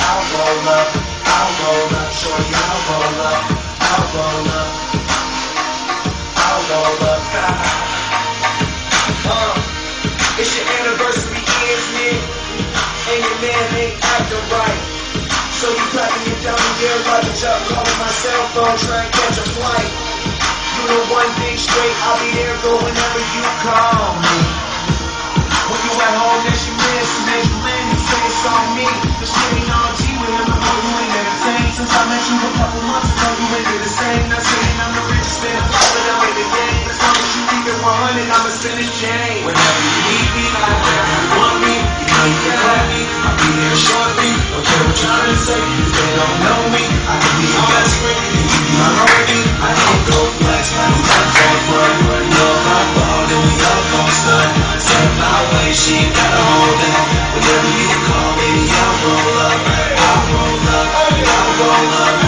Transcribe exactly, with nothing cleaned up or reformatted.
I'll roll up, I'll roll up, shorty, I'll roll up, I'll roll up, I'll roll up. uh, it's your anniversary, isn't it? And your man ain't acting right. So you clapping your dumb gear like a job, calling my cell phone, trying to catch a flight. You know one thing straight, I'll be there for whenever you call me. When you at home, then she miss, and as you land, you say it's on me. Cause she ain't on G with him, I know you ain't entertained. Since I met you a couple months ago, you ain't do the same. Not saying I'm the richest man alive, but I'm in the game. As long as you leave it one hundred, I'ma spend his chain. Whenever you need me, whenever you want me, you know you can call me. I'll be there shortly, don't care what you're trying to say. If they don't know me, I can be your best friend. You can be my homie, I ain't go flex. I'm not that one, run up my ball, then we all gon' stun. Step my way, she ain't gotta hold that. Whenever you call, baby, I'll roll up, I'll roll up, I'll roll up.